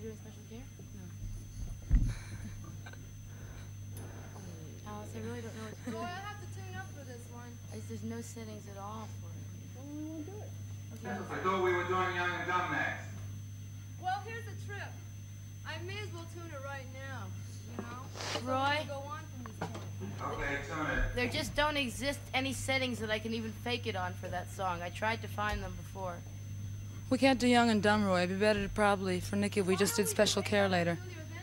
doing special care? No. Alice, I really don't know what to do. Boy, I have to tune up for this one. There's no settings at all for it. Well, we won't do it. Okay. I thought we were doing Young and Dumb next. Well, here's the trip. I may as well tune it right now, you know? Roy? So go on from this point. Okay, tune it. There just don't exist any settings that I can even fake it on for that song. I tried to find them before. We can't do Young and Dumb, Roy. It'd be better to probably for Nicky if we just did Special Care later.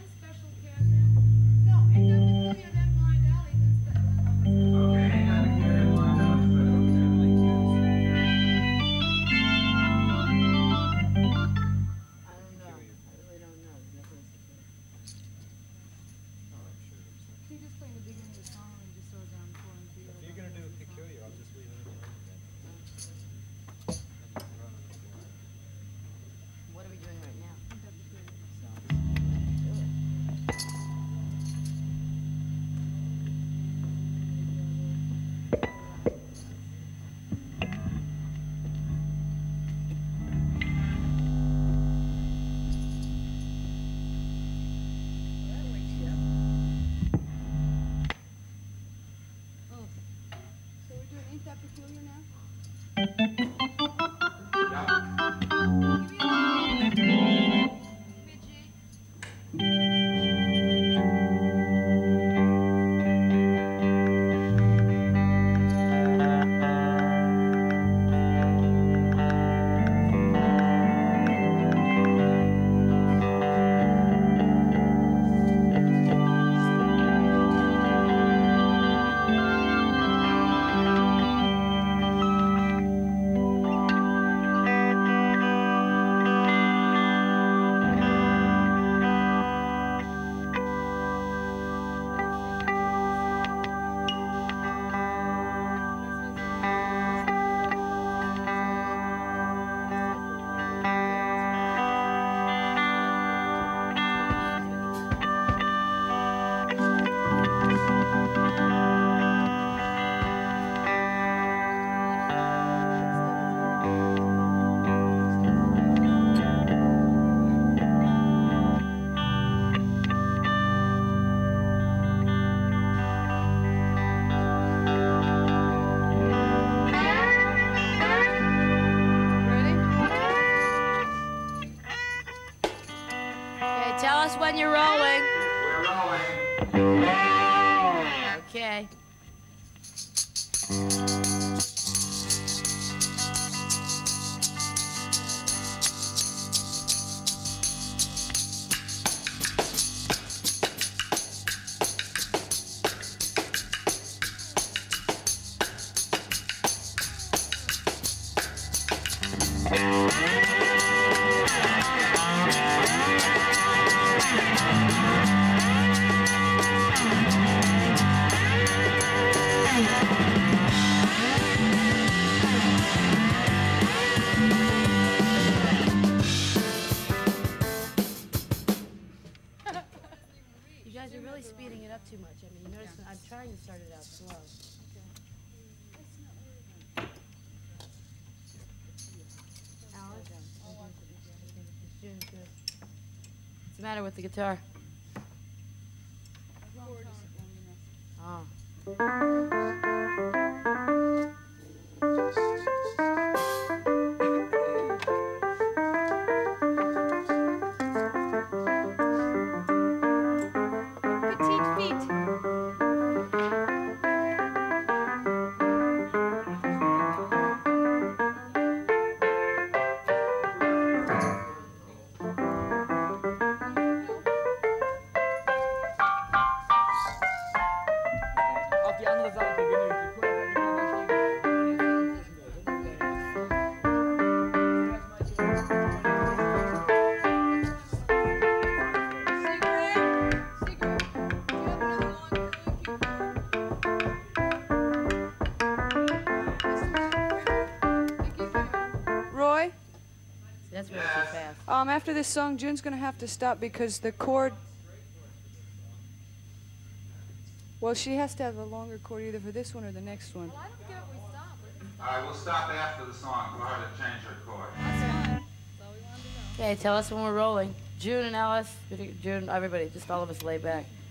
When you're rolling. We're rolling. Okay. Too much. I mean, you notice I'm trying to start it out slow. Alice? What's the matter with the guitar? Oh. That's really too fast. After this song, June's going to have to stop because the chord... Well, she has to have a longer chord either for this one or the next one. Well, I don't get it. We stop. All right, we'll stop after the song for her to change her chord. That's fine. That's all we wanted to know. Okay, tell us when we're rolling. June and Alice, June, everybody, just all of us lay back.